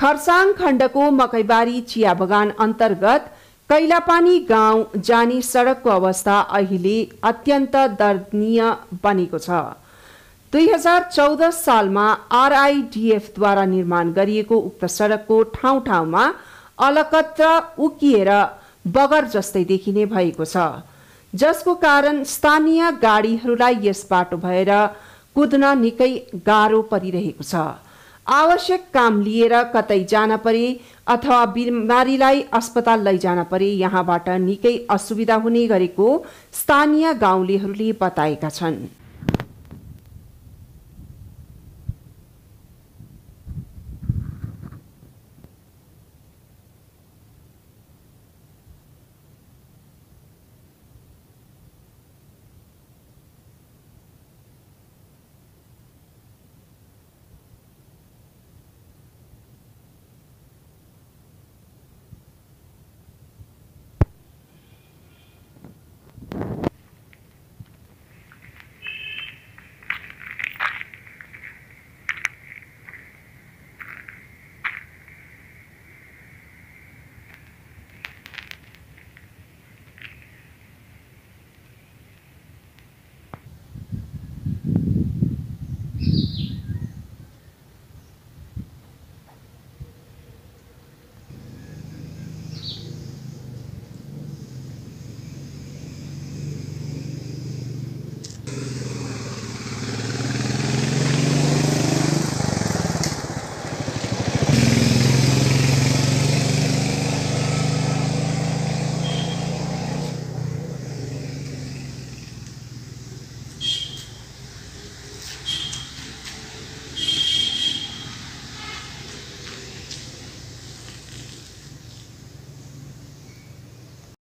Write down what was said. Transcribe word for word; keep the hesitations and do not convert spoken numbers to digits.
खरसाङ खण्डको मकैबारी चिया बगान अन्तर्गत कैलापानी गाउँ जाने सडकको अवस्था अहिले अत्यन्त दर्दनीय बनेको छ। दुई हजार चौध सालमा आरआईडीएफद्वारा निर्माण गरिएको उक्त सडकको ठाउँ ठाउँमा अलकत्र उकिएर बगर जस्तै देखिने भएको छ, जसको कारण स्थानीय गाडीहरूलाई यस बाटो भएर कुद्न निकै गाह्रो परिरहेको छ। आवश्यक काम लिएर कतै जान परे अथवा बिमारीलाई अस्पताल लैजान परे यहाँबाट निकै असुविधा हुने गरेको स्थानीय गाउँलेहरूले बताएका छन्।